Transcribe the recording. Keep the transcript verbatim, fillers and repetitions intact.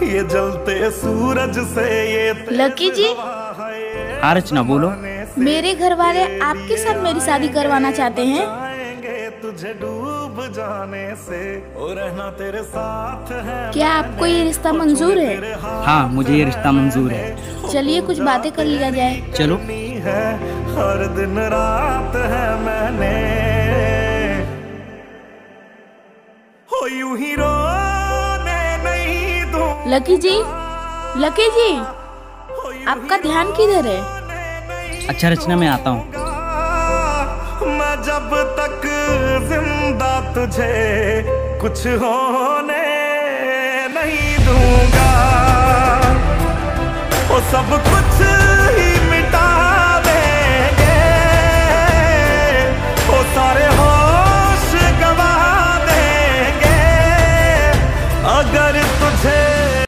ये जलते सूरज से ये लकी जी। हाँ रचना बोलो। मेरे घर वाले आपके साथ मेरी शादी करवाना चाहते हैं। तुझे डूब जाने से और रहना तेरे साथ है। क्या आपको ये रिश्ता मंजूर है? हाँ मुझे ये रिश्ता मंजूर है। चलिए कुछ बातें कर लिया जाए। चलो। है हर दिन रात है मैंने हो यूं ही रोने नहीं दूं। लकी जी, लकी जी, आपका ध्यान किधर है? अच्छा रचना मैं आता हूँ। मैं जब तक जिंदा तुझे कुछ होने नहीं दूंगा। वो सब